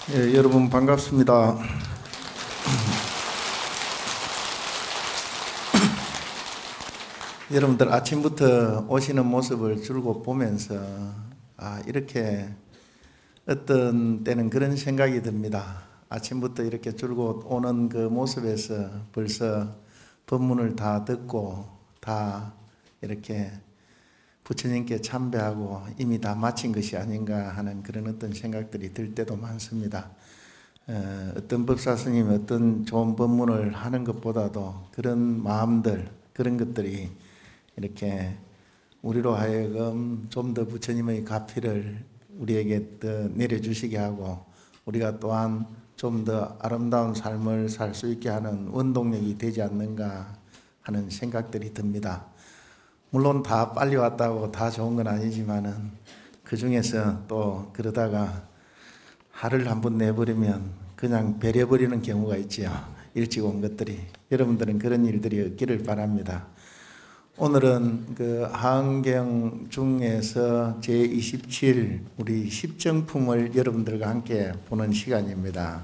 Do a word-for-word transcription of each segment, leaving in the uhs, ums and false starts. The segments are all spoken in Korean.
예, 여러분 반갑습니다. 여러분들 아침부터 오시는 모습을 줄곧 보면서 아, 이렇게 어떤 때는 그런 생각이 듭니다. 아침부터 이렇게 줄곧 오는 그 모습에서 벌써 법문을 다 듣고 다 이렇게 부처님께 참배하고 이미 다 마친 것이 아닌가 하는 그런 어떤 생각들이 들 때도 많습니다. 어, 어떤 법사 스님이 어떤 좋은 법문을 하는 것보다도 그런 마음들, 그런 것들이 이렇게 우리로 하여금 좀 더 부처님의 가피를 우리에게 더 내려주시게 하고 우리가 또한 좀 더 아름다운 삶을 살 수 있게 하는 원동력이 되지 않는가 하는 생각들이 듭니다. 물론 다 빨리 왔다고 다 좋은 건 아니지만은 그 중에서 또 그러다가 하루를 한번 내버리면 그냥 배려버리는 경우가 있지요. 일찍 온 것들이. 여러분들은 그런 일들이 없기를 바랍니다. 오늘은 그 하은경 중에서 제이십칠 우리 십정품을 여러분들과 함께 보는 시간입니다.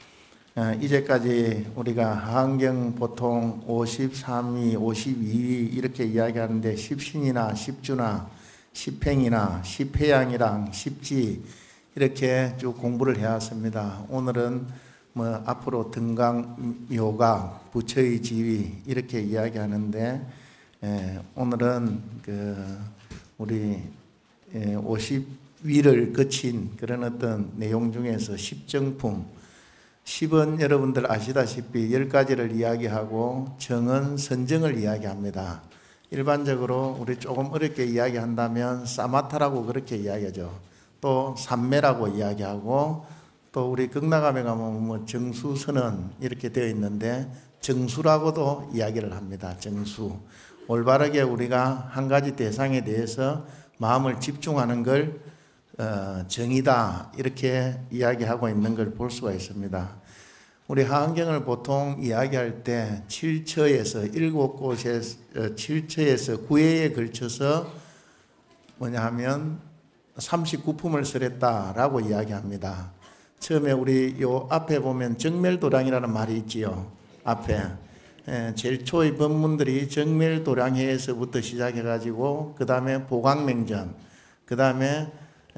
이제까지 우리가 하은경 보통 오십삼 위, 오십이 위 이렇게 이야기하는데 십신이나 십주나 십행이나 십회양이랑 십지 이렇게 쭉 공부를 해왔습니다. 오늘은 뭐 앞으로 등강, 묘각, 부처의 지위 이렇게 이야기하는데 예, 오늘은 그 우리 예, 오십 위를 거친 그런 어떤 내용 중에서 십정품, 십은 여러분들 아시다시피 열 가지를 이야기하고 정은 선정을 이야기합니다. 일반적으로 우리 조금 어렵게 이야기한다면 사마타라고 그렇게 이야기하죠. 또 삼매라고 이야기하고 또 우리 극락암에 가면 뭐 정수선언 이렇게 되어 있는데 정수라고도 이야기를 합니다. 정수. 올바르게 우리가 한 가지 대상에 대해서 마음을 집중하는 걸 어, 정의다 이렇게 이야기하고 있는 걸 볼 수가 있습니다. 우리 하은경을 보통 이야기할 때 칠처에서 일곱 곳에 칠처에서 구회에 걸쳐서 뭐냐 하면 삼십구 품을 설했다라고 이야기합니다. 처음에 우리 요 앞에 보면 정멸도량이라는 말이 있지요. 앞에 예, 제일 초의 법문들이 정멸도량회에서부터 시작해가지고 그 다음에 보강맹전, 그 다음에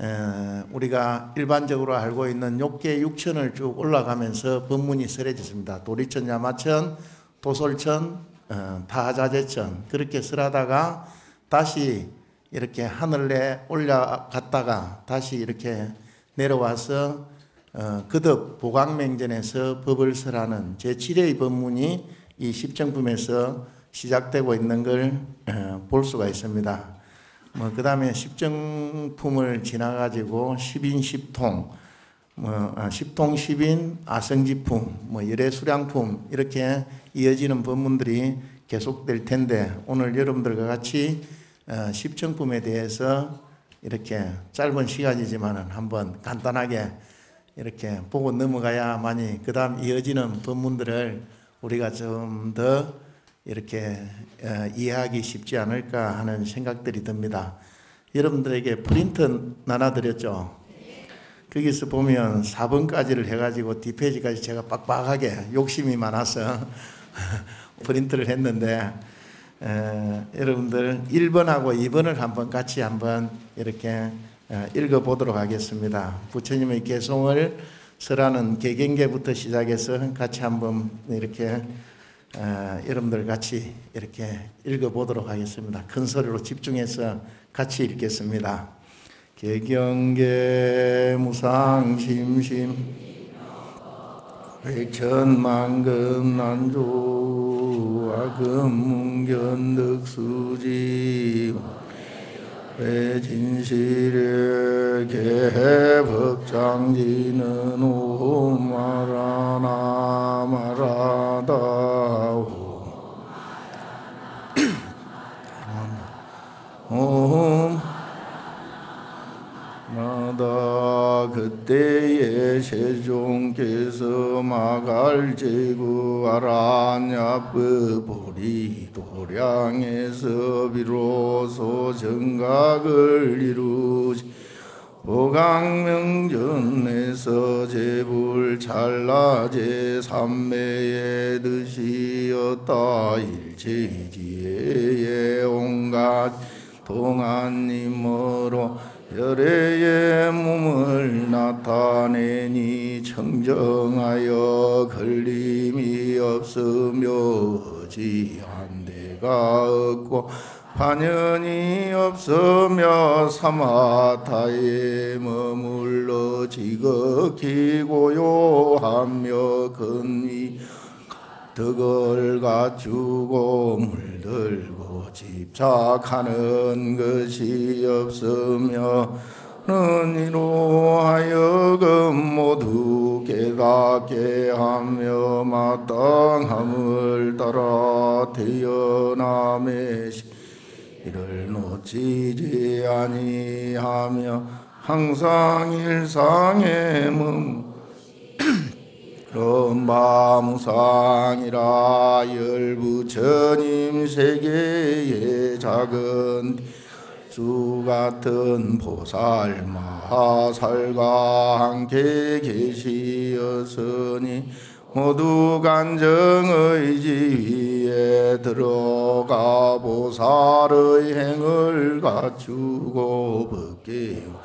우리가 일반적으로 알고 있는 욕계 육천을 쭉 올라가면서 법문이 설해졌습니다. 도리천, 야마천, 도솔천, 어, 타하자재천 그렇게 설하다가 다시 이렇게 하늘에 올라갔다가 다시 이렇게 내려와서 어, 거듭 보강맹전에서 법을 설하는 제칠 회의 법문이 이 십정품에서 시작되고 있는 걸 볼 수가 있습니다. 뭐 그 다음에 십정품을 지나가지고 십인 십통, 뭐 십통 십인 아성지품, 뭐 열애수량품 이렇게 이어지는 법문들이 계속될 텐데 오늘 여러분들과 같이 십정품에 대해서 이렇게 짧은 시간이지만은 한번 간단하게 이렇게 보고 넘어가야만이 그 다음 이어지는 법문들을 우리가 좀 더 이렇게 이해하기 쉽지 않을까 하는 생각들이 듭니다. 여러분들에게 프린트 나눠드렸죠? 거기서 보면 사 번까지를 해가지고 뒷페이지까지 제가 빡빡하게 욕심이 많아서 프린트를 했는데 에, 여러분들 일 번하고 이 번을 한번 같이 한번 이렇게 읽어보도록 하겠습니다. 부처님의 개송을 설하는 개경계부터 시작해서 같이 한번 이렇게 어, 여러분들 같이 이렇게 읽어보도록 하겠습니다. 큰 소리로 집중해서 같이 읽겠습니다. 개경계 무상심심 백천만금 난조 아금문견득수지 배진실의 개법장지는 오마라나 마라다오 옴 나다 그때에 세종께서 마갈제구 아란야법보리 도량에서 비로소 정각을 이루시 오강명전에서 제불 찰나제 삼매의 뜻이었다. 일체지혜의 온갖 동안님으로 열애의 몸을 나타내니 청정하여 걸림이 없으며 지한 데가 없고 반연이 없으며 사마타에 머물러 지극히 고요하며 근위 덕을 갖추고 물들고 집착하는 것이 없으며 너희로 하여금 모두 깨닫게 하며 마땅함을 따라 태어남의 이를 놓치지 아니하며 항상 일상에 머물러 럼바무상이라 열부처님 세계의 작은 주 같은 보살 마하살과 함께 계시었으니 모두 간정의 지위에 들어가 보살의 행을 갖추고 벗기고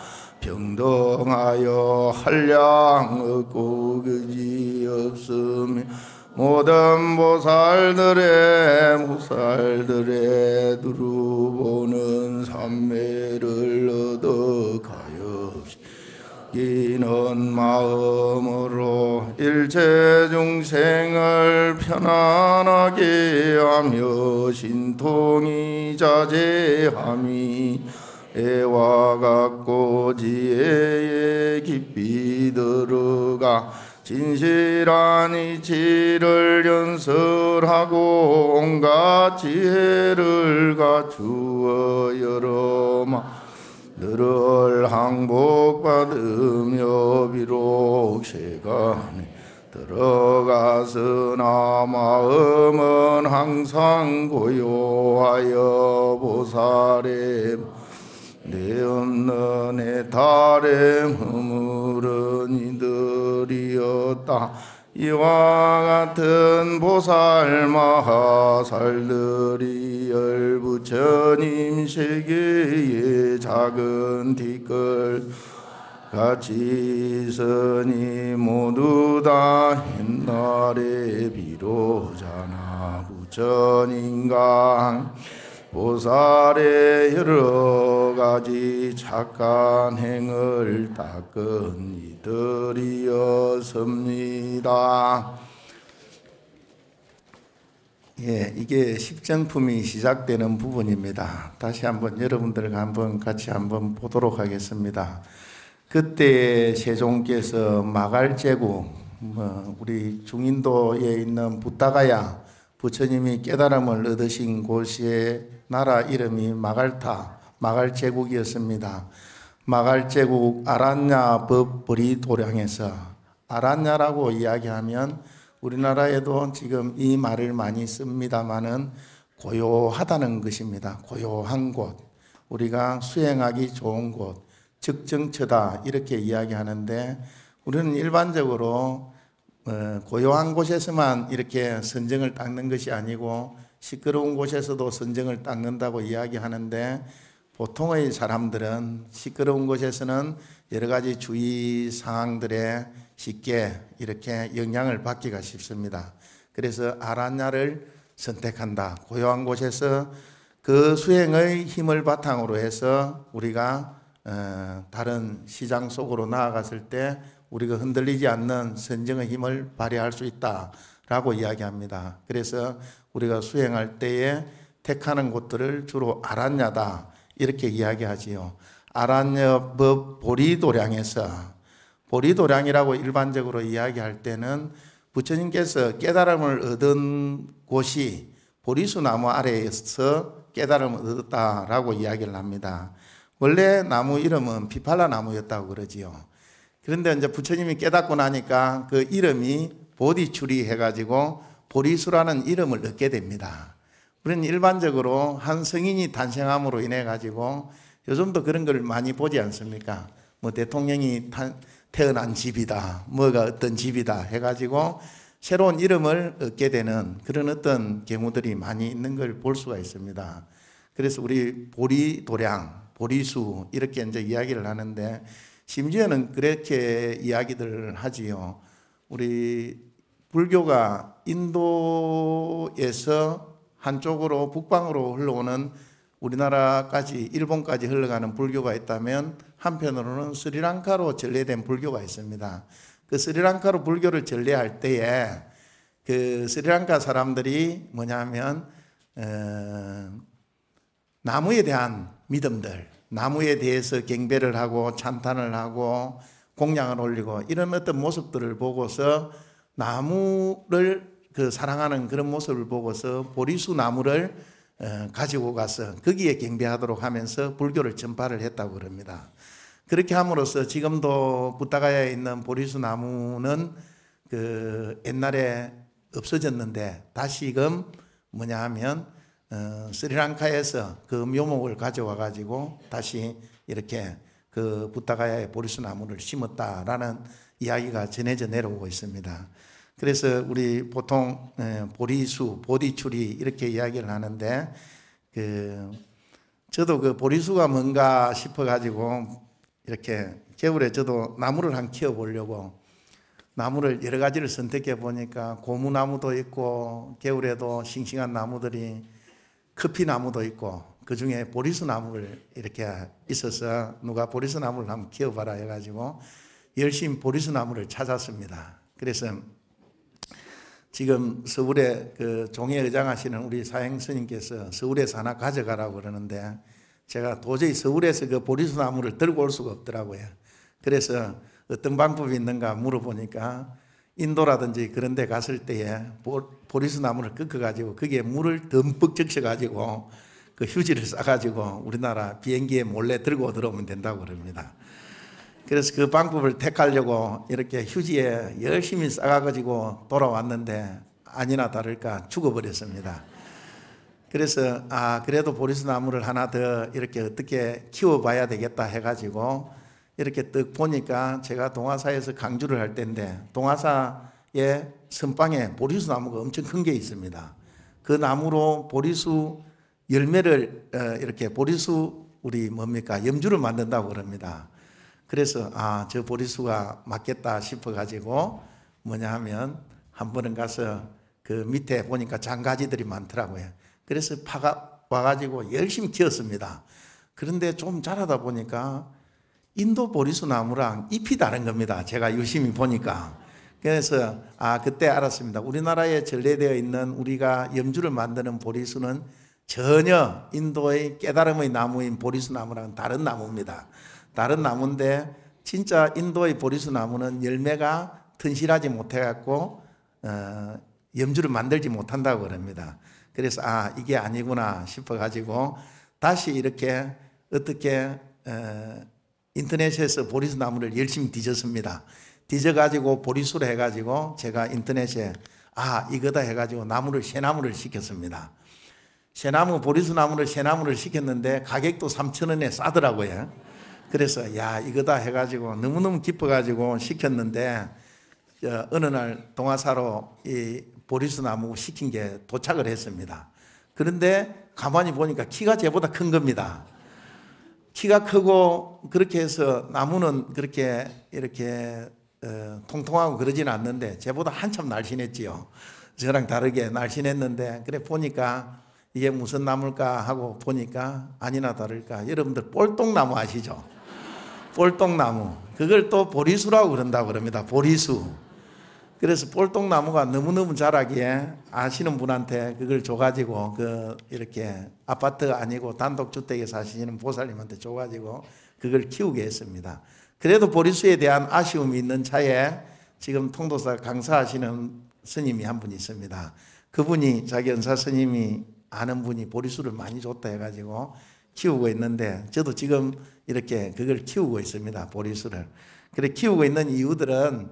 평등하여 한량 없고 그지 없으며 모든 보살들의 무살들의 두루보는 삼매를 얻어가여 이는 마음으로 일체 중생을 편안하게 하며 신통이 자제함이 애와 같고 지혜에 깊이 들어가 진실한 이치를 연설하고 온갖 지혜를 갖추어 여러 마늘을 항복받으며 비록 세간에 들어가서나 마음은 항상 고요하여 보살의 내 없는 해탈에 머무른 이들이었다. 이와 같은 보살 마하살들이 열부처님 세계의 작은 티끌 같이 있으니 모두 다 옛날에 비로자나 부처님과 보살의 여러 가지 착한 행을 닦은 이들이었습니다. 예, 이게 십정품이 시작되는 부분입니다. 다시 한번 여러분들과 한번 같이 한번 보도록 하겠습니다. 그때 세종께서 마갈제국, 뭐 우리 중인도에 있는 부타가야 부처님이 깨달음을 얻으신 곳의 나라 이름이 마갈타, 마갈제국이었습니다. 마갈제국 아란냐 법보리 도량에서, 아란냐라고 이야기하면 우리나라에도 지금 이 말을 많이 씁니다마는 고요하다는 것입니다. 고요한 곳, 우리가 수행하기 좋은 곳, 적정처다 이렇게 이야기하는데, 우리는 일반적으로 어, 고요한 곳에서만 이렇게 선정을 닦는 것이 아니고 시끄러운 곳에서도 선정을 닦는다고 이야기하는데, 보통의 사람들은 시끄러운 곳에서는 여러 가지 주의 상황들에 쉽게 이렇게 영향을 받기가 쉽습니다. 그래서 아란야를 선택한다. 고요한 곳에서 그 수행의 힘을 바탕으로 해서 우리가 어, 다른 시장 속으로 나아갔을 때 우리가 흔들리지 않는 선정의 힘을 발휘할 수 있다라고 이야기합니다. 그래서 우리가 수행할 때에 택하는 곳들을 주로 아란야다 이렇게 이야기하지요. 아란야법 보리도량에서, 보리도량이라고 일반적으로 이야기할 때는 부처님께서 깨달음을 얻은 곳이 보리수 나무 아래에서 깨달음을 얻었다라고 이야기를 합니다. 원래 나무 이름은 비팔라 나무였다고 그러지요. 그런데 이제 부처님이 깨닫고 나니까 그 이름이 보디추리 해가지고 보리수라는 이름을 얻게 됩니다. 우리는 일반적으로 한 성인이 탄생함으로 인해 가지고 요즘도 그런 걸 많이 보지 않습니까? 뭐 대통령이 태어난 집이다, 뭐가 어떤 집이다 해가지고 새로운 이름을 얻게 되는 그런 어떤 경우들이 많이 있는 걸 볼 수가 있습니다. 그래서 우리 보리도량, 보리수 이렇게 이제 이야기를 하는데 심지어는 그렇게 이야기들을 하지요. 우리 불교가 인도에서 한쪽으로 북방으로 흘러오는 우리나라까지 일본까지 흘러가는 불교가 있다면 한편으로는 스리랑카로 전래된 불교가 있습니다. 그 스리랑카로 불교를 전래할 때에 그 스리랑카 사람들이 뭐냐면 어, 나무에 대한 믿음들, 나무에 대해서 경배를 하고 찬탄을 하고 공양을 올리고 이런 어떤 모습들을 보고서 나무를 그 사랑하는 그런 모습을 보고서 보리수 나무를 어, 가지고 가서 거기에 경배하도록 하면서 불교를 전파를 했다고 그럽니다. 그렇게 함으로써 지금도 부타가야에 있는 보리수 나무는 그 옛날에 없어졌는데 다시금 뭐냐 하면 어, 스리랑카에서 그 묘목을 가져와 가지고 다시 이렇게 그 부타가야에 보리수 나무를 심었다라는 이야기가 전해져 내려오고 있습니다. 그래서 우리 보통 보리수, 보디추리 이렇게 이야기를 하는데 그 저도 그 보리수가 뭔가 싶어 가지고 이렇게 겨울에 저도 나무를 한 키워 보려고 나무를 여러 가지를 선택해 보니까 고무나무도 있고 겨울에도 싱싱한 나무들이 커피나무도 있고 그 중에 보리수 나무를 이렇게 있어서 누가 보리수 나무를 한번 키워봐라 해가지고 열심히 보리수 나무를 찾았습니다. 그래서 지금 서울에 그 종회 의장하시는 우리 사행 스님께서 서울에서 하나 가져가라고 그러는데 제가 도저히 서울에서 그 보리수 나무를 들고 올 수가 없더라고요. 그래서 어떤 방법이 있는가 물어보니까 인도라든지 그런 데 갔을 때에 보리수 나무를 꺾어가지고 거기에 물을 듬뿍 적셔가지고 그 휴지를 싸가지고 우리나라 비행기에 몰래 들고 들어오면 된다고 그럽니다. 그래서 그 방법을 택하려고 이렇게 휴지에 열심히 싸가지고 돌아왔는데 아니나 다를까 죽어버렸습니다. 그래서 아 그래도 보리수 나무를 하나 더 이렇게 어떻게 키워봐야 되겠다 해가지고 이렇게 딱 보니까 제가 동화사에서 강주를 할 때인데 동화사의 선방에 보리수 나무가 엄청 큰 게 있습니다. 그 나무로 보리수 열매를 이렇게 보리수 우리 뭡니까 염주를 만든다고 그럽니다. 그래서 아 저 보리수가 맞겠다 싶어 가지고 뭐냐 하면 한 번은 가서 그 밑에 보니까 장가지들이 많더라고요. 그래서 파가 와가지고 열심히 키웠습니다. 그런데 좀 자라다 보니까 인도 보리수 나무랑 잎이 다른 겁니다. 제가 유심히 보니까. 그래서 아 그때 알았습니다. 우리나라에 전래되어 있는 우리가 염주를 만드는 보리수는 전혀 인도의 깨달음의 나무인 보리수 나무랑은 다른 나무입니다. 다른 나무인데 진짜 인도의 보리수 나무는 열매가 튼실하지 못해갖고 어, 염주를 만들지 못한다고 그럽니다. 그래서 아 이게 아니구나 싶어가지고 다시 이렇게 어떻게 어, 인터넷에서 보리수 나무를 열심히 뒤졌습니다. 뒤져가지고 보리수로 해가지고 제가 인터넷에 아 이거다 해가지고 나무를 새나무를 시켰습니다. 새나무 보리수 나무를 새나무를 시켰는데 가격도 삼천 원에 싸더라고요. 그래서 야 이거다 해가지고 너무너무 기뻐가지고 시켰는데 어느 날 동화사로 이 보리수 나무 시킨 게 도착을 했습니다. 그런데 가만히 보니까 키가 제보다 큰 겁니다. 키가 크고 그렇게 해서 나무는 그렇게 이렇게 어, 통통하고 그러지는 않는데 제보다 한참 날씬했지요. 저랑 다르게 날씬했는데 그래 보니까 이게 무슨 나무일까 하고 보니까 아니나 다를까 여러분들 꼴똥나무 아시죠? 꼴똥나무 그걸 또 보리수라고 그런다고 그럽니다. 보리수. 그래서 꼴똥나무가 너무너무 자라기에 아시는 분한테 그걸 줘가지고 그 이렇게 아파트 아니고 단독주택에 사시는 보살님한테 줘가지고 그걸 키우게 했습니다. 그래도 보리수에 대한 아쉬움이 있는 차에 지금 통도사 강사하시는 스님이 한 분 있습니다. 그분이 자기 은사 스님이 아는 분이 보리수를 많이 줬다 해가지고 키우고 있는데 저도 지금 이렇게 그걸 키우고 있습니다. 보리수를. 그래 키우고 있는 이유들은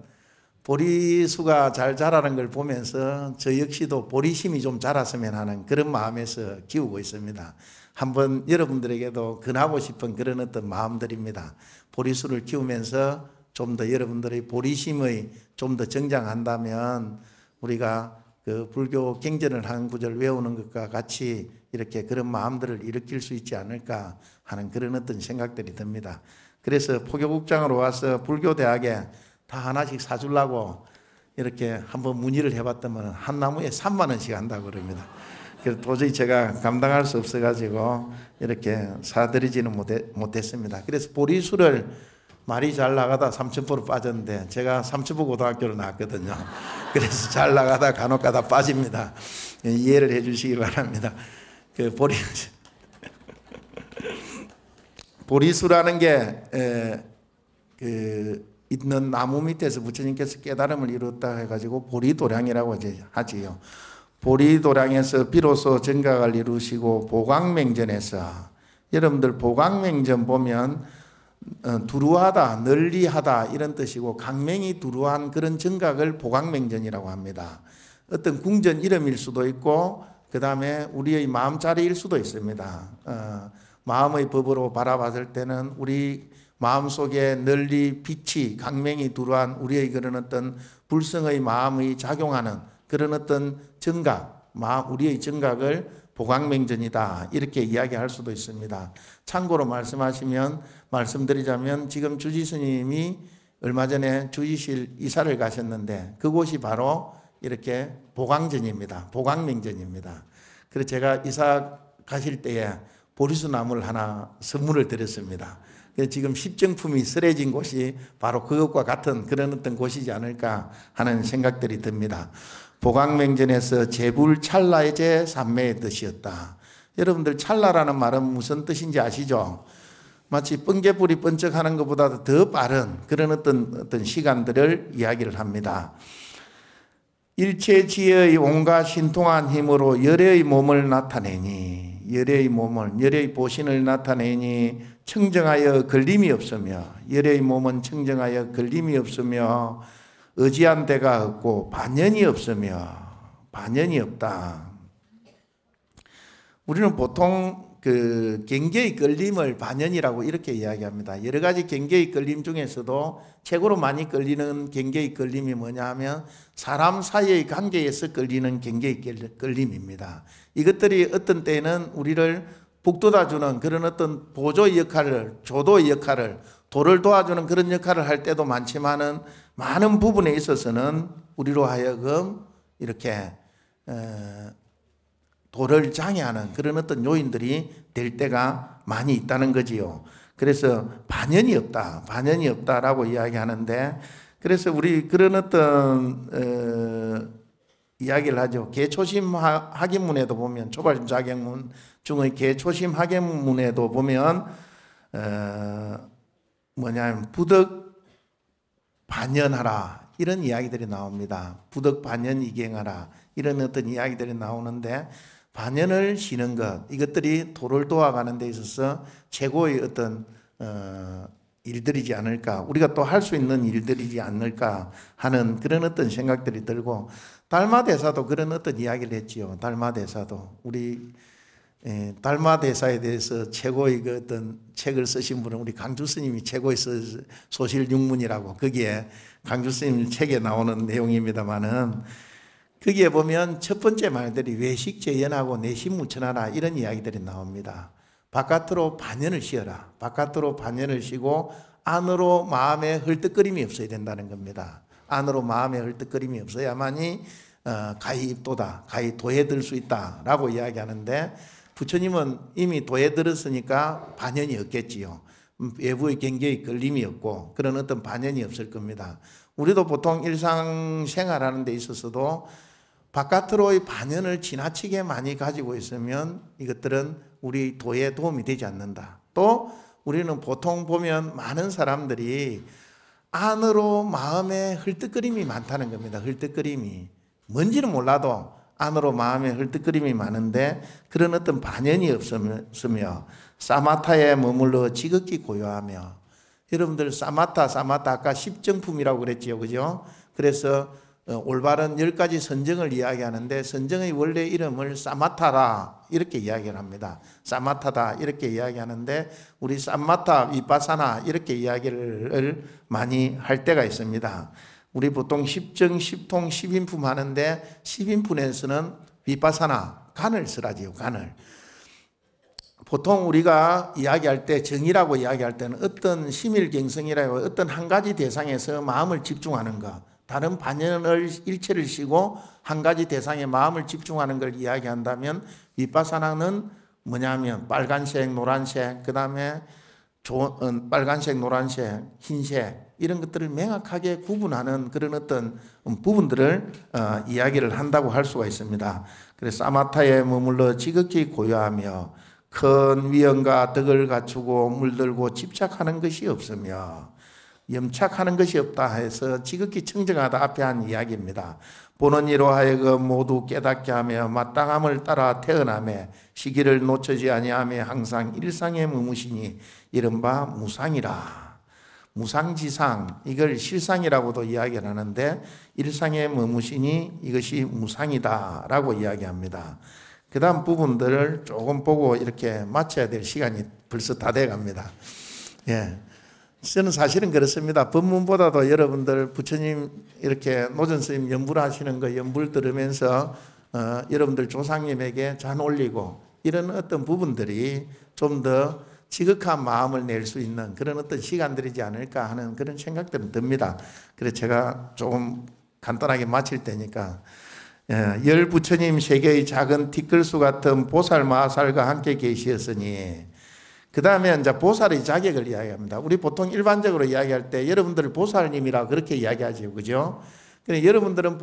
보리수가 잘 자라는 걸 보면서 저 역시도 보리심이 좀 자랐으면 하는 그런 마음에서 키우고 있습니다. 한번 여러분들에게도 권하고 싶은 그런 어떤 마음들입니다. 보리수를 키우면서 좀 더 여러분들의 보리심의 좀 더 정장한다면 우리가 그 불교 경전을 한 구절 외우는 것과 같이 이렇게 그런 마음들을 일으킬 수 있지 않을까 하는 그런 어떤 생각들이 듭니다. 그래서 포교국장으로 와서 불교대학에 다 하나씩 사주려고 이렇게 한번 문의를 해봤더니 한 나무에 삼만 원씩 한다고 그럽니다. 그래서 도저히 제가 감당할 수 없어가지고 이렇게 사드리지는 못해, 못했습니다. 그래서 보리수를 말이 잘 나가다 삼천포로 빠졌는데 제가 삼천포 고등학교를 나왔거든요. 그래서 잘 나가다 간혹 가다 빠집니다. 이해를 해 주시기 바랍니다. 그 보리, 보리수라는 게, 에, 그, 있는 나무 밑에서 부처님께서 깨달음을 이뤘다 해가지고 보리도량이라고 이제 하지요. 보리도량에서 비로소 정각을 이루시고 보광맹전에서, 여러분들 보광맹전 보면 어, 두루하다, 널리하다 이런 뜻이고 강맹이 두루한 그런 정각을 보광맹전이라고 합니다. 어떤 궁전 이름일 수도 있고 그 다음에 우리의 마음자리일 수도 있습니다. 어, 마음의 법으로 바라봤을 때는 우리 마음속에 널리 빛이 강맹이 두루한 우리의 그런 어떤 불성의 마음의 작용하는 그런 어떤 정각, 우리의 정각을 보광맹전이다 이렇게 이야기할 수도 있습니다. 참고로 말씀하시면 말씀드리자면 지금 주지 스님이 얼마 전에 주지실 이사를 가셨는데 그곳이 바로 이렇게 보광전입니다. 보광맹전입니다. 그래서 제가 이사 가실 때에 보리수 나무를 하나 선물을 드렸습니다. 지금 십정품이 쓰레진 곳이 바로 그것과 같은 그런 어떤 곳이지 않을까 하는 생각들이 듭니다. 보광맹전에서 재불찰나의 삼매의 뜻이었다. 여러분들 찰나라는 말은 무슨 뜻인지 아시죠? 마치 번개불이 번쩍하는 것보다 더 빠른 그런 어떤 어떤 시간들을 이야기를 합니다. 일체지의 온갖 신통한 힘으로 열의 몸을 나타내니, 열의 몸을, 열의 보신을 나타내니 청정하여 걸림이 없으며, 열의 몸은 청정하여 걸림이 없으며 의지한 데가 없고 반연이 없으며, 반연이 없다. 우리는 보통 그 경계의 걸림을 반연이라고 이렇게 이야기합니다. 여러 가지 경계의 걸림 중에서도 최고로 많이 걸리는 경계의 걸림이 뭐냐 하면 사람 사이의 관계에서 걸리는 경계의 걸림입니다. 이것들이 어떤 때는 우리를 북돋아주는 그런 어떤 보조의 역할을, 조도의 역할을, 도를 도와주는 그런 역할을 할 때도 많지만은 많은 부분에 있어서는 우리로 하여금 이렇게 어, 도를 장애하는 그런 어떤 요인들이 될 때가 많이 있다는 거지요. 그래서 반연이 없다, 반연이 없다라고 이야기하는데, 그래서 우리 그런 어떤 어, 이야기를 하죠. 개초심 학인문에도 보면, 초발심 자격문 중의 개초심 학인문에도 보면 어, 뭐냐면 부덕 반연하라 이런 이야기들이 나옵니다. 부덕 반연 이경하라 이런 어떤 이야기들이 나오는데, 반연을 쉬는 것, 이것들이 도를 도와가는 데 있어서 최고의 어떤 어, 일들이지 않을까, 우리가 또 할 수 있는 일들이지 않을까 하는 그런 어떤 생각들이 들고, 달마대사도 그런 어떤 이야기를 했지요. 달마대사도 우리 에, 달마대사에 대해서 최고의 그 어떤 책을 쓰신 분은 우리 강주 스님이 최고의 소실육문이라고, 거기에 강주 스님 책에 나오는 내용입니다만은, 거기에 보면 첫 번째 말들이 외식재연하고 내심무천하라 이런 이야기들이 나옵니다. 바깥으로 반연을 쉬어라. 바깥으로 반연을 쉬고 안으로 마음에 헐떡거림이 없어야 된다는 겁니다. 안으로 마음에 헐떡거림이 없어야만이 어, 가히 입도다, 가히 도에 들 수 있다라고 이야기하는데, 부처님은 이미 도에 들었으니까 반연이 없겠지요. 외부의 경계에 걸림이 없고 그런 어떤 반연이 없을 겁니다. 우리도 보통 일상생활하는 데 있어서도 바깥으로의 반연을 지나치게 많이 가지고 있으면 이것들은 우리 도에 도움이 되지 않는다. 또 우리는 보통 보면 많은 사람들이 안으로 마음에 헐떡거림이 많다는 겁니다. 헐떡거림이 뭔지는 몰라도 안으로 마음에 헐떡거림이 많은데 그런 어떤 반연이 없으며 사마타에 머물러 지극히 고요하며, 여러분들 사마타 사마타 아까 십정품이라고 그랬지요, 그죠? 그래서 어, 올바른 열 가지 선정을 이야기하는데 선정의 원래 이름을 사마타라 이렇게 이야기를 합니다. 사마타다 이렇게 이야기하는데 우리 사마타 위파사나 이렇게 이야기를 많이 할 때가 있습니다. 우리 보통 십정, 십통, 십인품 하는데 십인품에서는 위파사나 간을 쓰라지요. 간을. 보통 우리가 이야기할 때 정의라고 이야기할 때는 어떤 심일경성이라고 어떤 한 가지 대상에서 마음을 집중하는 것, 다른 반연을 일체를 쉬고 한 가지 대상에 마음을 집중하는 걸 이야기한다면 위파사나는 뭐냐면 빨간색, 노란색, 그 다음에 빨간색, 노란색, 흰색 이런 것들을 명확하게 구분하는 그런 어떤 부분들을 어, 이야기를 한다고 할 수가 있습니다. 그래서 사마타에 머물러 지극히 고요하며 큰 위엄과 덕을 갖추고 물들고 집착하는 것이 없으며 염착하는 것이 없다 해서 지극히 청정하다 앞에 한 이야기입니다. 보는 이로 하여금 모두 깨닫게 하며 마땅함을 따라 태어나며 시기를 놓치지 아니하며 항상 일상에 머무시니 이른바 무상이라. 무상지상, 이걸 실상이라고도 이야기를 하는데 일상에 머무시니 이것이 무상이다 라고 이야기합니다. 그 다음 부분들을 조금 보고 이렇게 마쳐야 될 시간이 벌써 다 돼 갑니다. 예. 저는 사실은 그렇습니다. 법문보다도 여러분들 부처님 이렇게 노전 스님 연불 하시는 거 연불 들으면서 어, 여러분들 조상님에게 잔 올리고 이런 어떤 부분들이 좀 더 지극한 마음을 낼 수 있는 그런 어떤 시간들이지 않을까 하는 그런 생각들은 듭니다. 그래서 제가 조금 간단하게 마칠 테니까 예, 열 부처님 세계의 작은 티끌수 같은 보살 마살과 함께 계시었으니 그 다음에 이제 보살의 자격을 이야기합니다. 우리 보통 일반적으로 이야기할 때 여러분들을 보살님이라 그렇게 이야기하죠. 그죠? 근데 여러분들은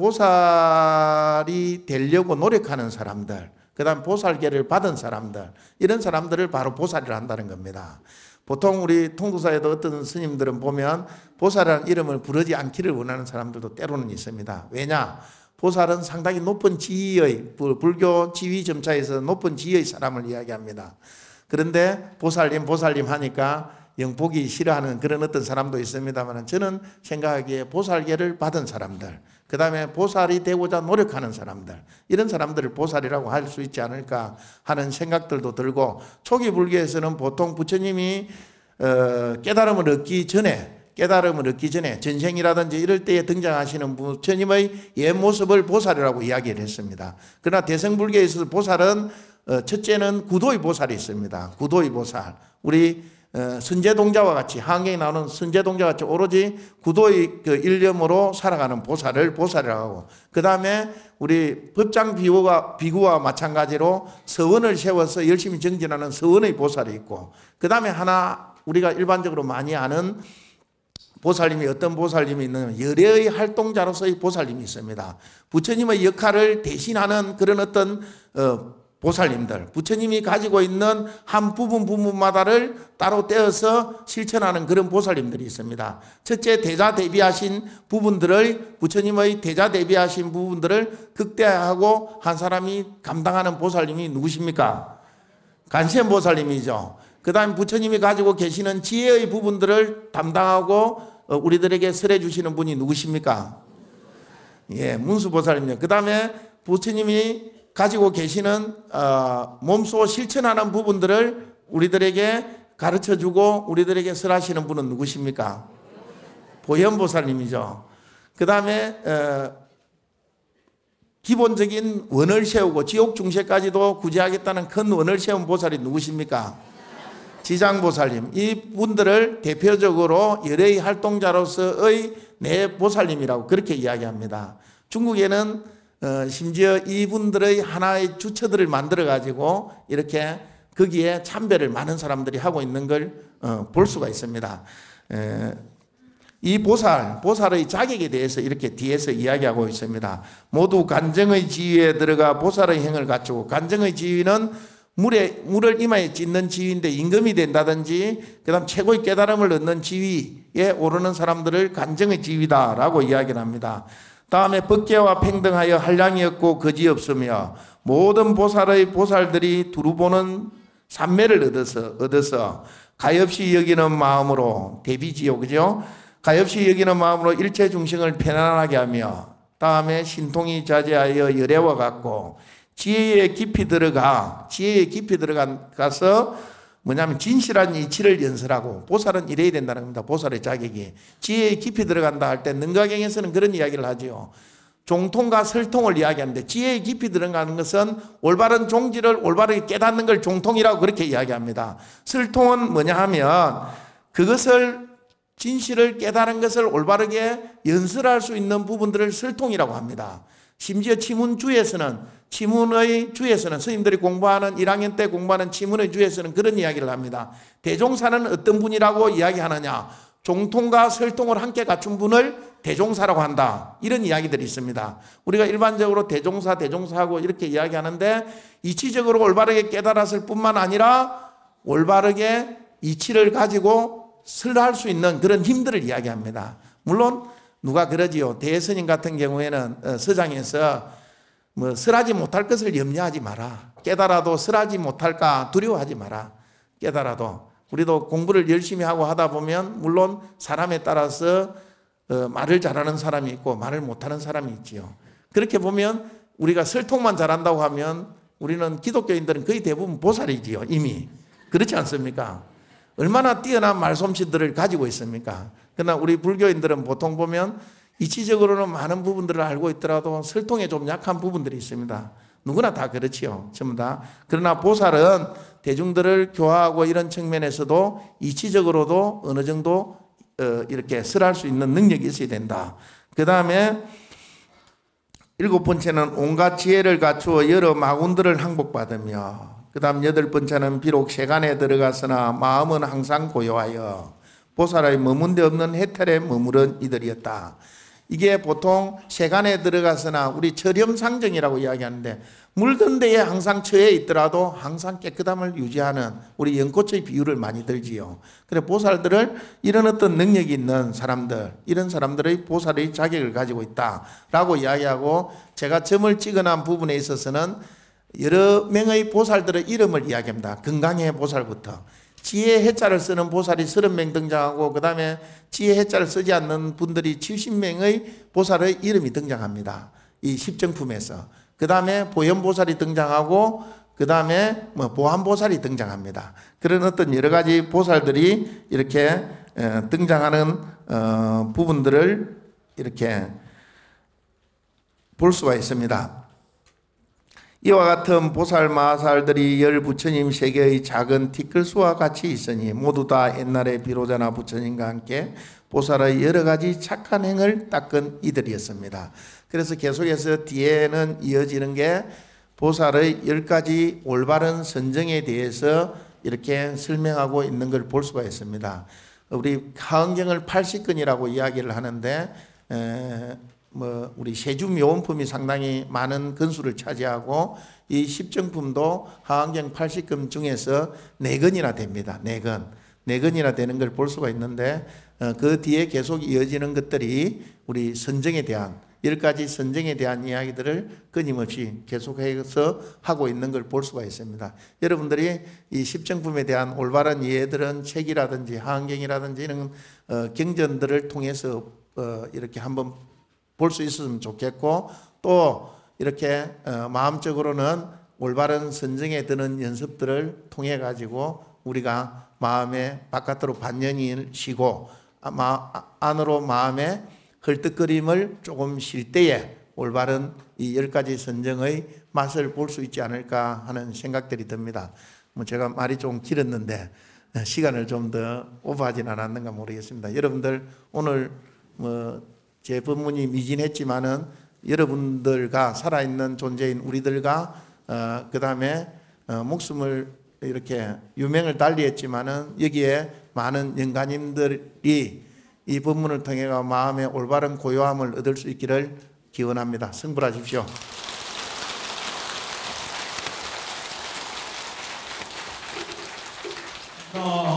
보살이 되려고 노력하는 사람들, 그 다음 보살계를 받은 사람들, 이런 사람들을 바로 보살이라 한다는 겁니다. 보통 우리 통도사에도 어떤 스님들은 보면 보살이라는 이름을 부르지 않기를 원하는 사람들도 때로는 있습니다. 왜냐? 보살은 상당히 높은 지위의, 불교 지위 점차에서 높은 지위의 사람을 이야기합니다. 그런데 보살님 보살님 하니까 영 보기 싫어하는 그런 어떤 사람도 있습니다만 저는 생각하기에 보살계를 받은 사람들, 그 다음에 보살이 되고자 노력하는 사람들, 이런 사람들을 보살이라고 할 수 있지 않을까 하는 생각들도 들고, 초기 불교에서는 보통 부처님이 어, 깨달음을 얻기 전에 깨달음을 얻기 전에 전생이라든지 이럴 때에 등장하시는 부처님의 옛 모습을 보살이라고 이야기를 했습니다. 그러나 대승불교에서 보살은 어, 첫째는 구도의 보살이 있습니다. 구도의 보살. 우리 어, 선제동자와 같이 한경에 나오는 선제동자와 같이 오로지 구도의 그 일념으로 살아가는 보살을 보살이라고 하고, 그 다음에 우리 법장 비구와, 비구와 마찬가지로 서원을 세워서 열심히 정진하는 서원의 보살이 있고, 그 다음에 하나 우리가 일반적으로 많이 아는 보살님이 어떤 보살님이 있느냐면 열애의 활동자로서의 보살님이 있습니다. 부처님의 역할을 대신하는 그런 어떤 어, 보살님들, 부처님이 가지고 있는 한 부분 부분마다를 따로 떼어서 실천하는 그런 보살님들이 있습니다. 첫째, 대자 대비하신 부분들을, 부처님의 대자 대비하신 부분들을 극대화하고 한 사람이 감당하는 보살님이 누구십니까? 간세음 보살님이죠. 그 다음 부처님이 가지고 계시는 지혜의 부분들을 담당하고 우리들에게 설해 주시는 분이 누구십니까? 예, 문수보살입니다. 그 다음에 부처님이 가지고 계시는 어, 몸소 실천하는 부분들을 우리들에게 가르쳐주고 우리들에게 설하시는 분은 누구십니까? 보현보살님이죠. 그 다음에 어, 기본적인 원을 세우고 지옥 중세까지도 구제하겠다는 큰 원을 세운 보살이 누구십니까? 지장보살님. 이 분들을 대표적으로 열애의 활동자로서의 내 보살님이라고 그렇게 이야기합니다. 중국에는 어, 심지어 이분들의 하나의 주처들을 만들어 가지고 이렇게 거기에 참배를 많은 사람들이 하고 있는 걸 어, 볼 수가 있습니다. 에, 이 보살, 보살의 자격에 대해서 이렇게 뒤에서 이야기하고 있습니다. 모두 간정의 지위에 들어가 보살의 행을 갖추고, 간정의 지위는 물에, 물을 이마에 찢는 지위인데 임금이 된다든지 그 다음 최고의 깨달음을 얻는 지위에 오르는 사람들을 간정의 지위다라고 이야기를 합니다. 다음에 법계와 평등하여 한량이 없고 거지 없으며 모든 보살의 보살들이 두루 보는 삼매를 얻어서, 얻어서 가엾이 여기는 마음으로 대비지요. 그죠? 가엾이 여기는 마음으로 일체 중생을 편안하게 하며, 다음에 신통이 자제하여 열애와 같고 지혜의 깊이 들어가 지혜의 깊이 들어가서 뭐냐면 진실한 이치를 연설하고 보살은 이래야 된다는 겁니다. 보살의 자격이 지혜의 깊이 들어간다 할 때 능가경에서는 그런 이야기를 하지요. 종통과 설통을 이야기하는데 지혜의 깊이 들어가는 것은 올바른 종지를 올바르게 깨닫는 걸 종통이라고 그렇게 이야기합니다. 설통은 뭐냐 하면 그것을 진실을 깨달은 것을 올바르게 연설할 수 있는 부분들을 설통이라고 합니다. 심지어 치문주에서는 치문의 주에서는 스님들이 공부하는 일 학년 때 공부하는 치문의 주에서는 그런 이야기를 합니다. 대종사는 어떤 분이라고 이야기하느냐? 종통과 설통을 함께 갖춘 분을 대종사라고 한다. 이런 이야기들이 있습니다. 우리가 일반적으로 대종사 대종사하고 이렇게 이야기하는데 이치적으로 올바르게 깨달았을 뿐만 아니라 올바르게 이치를 가지고 설할 수 있는 그런 힘들을 이야기합니다. 물론 누가 그러지요. 대스님 같은 경우에는 서장에서 뭐 설하지 못할 것을 염려하지 마라. 깨달아도 설하지 못할까 두려워하지 마라. 깨달아도 우리도 공부를 열심히 하고 하다 보면 물론 사람에 따라서 어, 말을 잘하는 사람이 있고 말을 못하는 사람이 있지요. 그렇게 보면 우리가 설통만 잘한다고 하면 우리는 기독교인들은 거의 대부분 보살이지요. 이미 그렇지 않습니까? 얼마나 뛰어난 말솜씨들을 가지고 있습니까? 그러나 우리 불교인들은 보통 보면 이치적으로는 많은 부분들을 알고 있더라도 설통에 좀 약한 부분들이 있습니다. 누구나 다 그렇지요. 전부 다. 그러나 보살은 대중들을 교화하고 이런 측면에서도 이치적으로도 어느 정도 어, 이렇게 설할 수 있는 능력이 있어야 된다. 그 다음에 일곱 번째는 온갖 지혜를 갖추어 여러 마군들을 항복받으며, 그 다음 여덟 번째는 비록 세간에 들어갔으나 마음은 항상 고요하여 보살의 머문 데 없는 해탈에 머무른 이들이었다. 이게 보통 세간에 들어가서나 우리 처렴상정이라고 이야기하는데 물든 데에 항상 처해 있더라도 항상 깨끗함을 유지하는 우리 연꽃의 비유를 많이 들지요. 그래 보살들을 이런 어떤 능력이 있는 사람들, 이런 사람들의 보살의 자격을 가지고 있다라고 이야기하고, 제가 점을 찍어놓은 부분에 있어서는 여러 명의 보살들의 이름을 이야기합니다. 건강해 보살부터 지혜 해자를 쓰는 보살이 서른 명 등장하고, 그 다음에 지혜 해자를 쓰지 않는 분들이 칠십 명의 보살의 이름이 등장합니다. 이 십정품에서. 그 다음에 보현보살이 등장하고, 그 다음에 뭐 보한보살이 등장합니다. 그런 어떤 여러 가지 보살들이 이렇게 등장하는 부분들을 이렇게 볼 수가 있습니다. 이와 같은 보살 마살들이 열 부처님 세계의 작은 티끌수와 같이 있으니 모두 다 옛날에 비로자나 부처님과 함께 보살의 여러 가지 착한 행을 닦은 이들이었습니다. 그래서 계속해서 뒤에는 이어지는 게 보살의 열 가지 올바른 선정에 대해서 이렇게 설명하고 있는 걸 볼 수가 있습니다. 우리 하은경을 팔십 근이라고 이야기를 하는데 에, 뭐 우리 세주묘원품이 상당히 많은 근수를 차지하고 이 십정품도 하안경 팔십 근 중에서 네 근이나 됩니다. 네 근. 네 근이나 되는 걸 볼 수가 있는데 어, 그 뒤에 계속 이어지는 것들이 우리 선정에 대한 열 가지 선정에 대한 이야기들을 끊임없이 계속해서 하고 있는 걸 볼 수가 있습니다. 여러분들이 이 십정품에 대한 올바른 이해들은 책이라든지 하안경이라든지 이런 어, 경전들을 통해서 어, 이렇게 한번 볼 수 있으면 좋겠고, 또 이렇게 어, 마음적으로는 올바른 선정에 드는 연습들을 통해 가지고 우리가 마음에 바깥으로 반연을 쉬고 마, 안으로 마음에 헐떡거림을 조금 쉴 때에 올바른 이 열 가지 선정의 맛을 볼 수 있지 않을까 하는 생각들이 듭니다. 뭐 제가 말이 좀 길었는데 시간을 좀 더 오버하진 않았는가 모르겠습니다. 여러분들 오늘 뭐 제 법문이 미진했지만은 여러분들과 살아있는 존재인 우리들과 어, 그 다음에 어, 목숨을 이렇게 유명을 달리했지만은 여기에 많은 영가님들이 이 법문을 통해 마음의 올바른 고요함을 얻을 수 있기를 기원합니다. 승불하십시오. 어.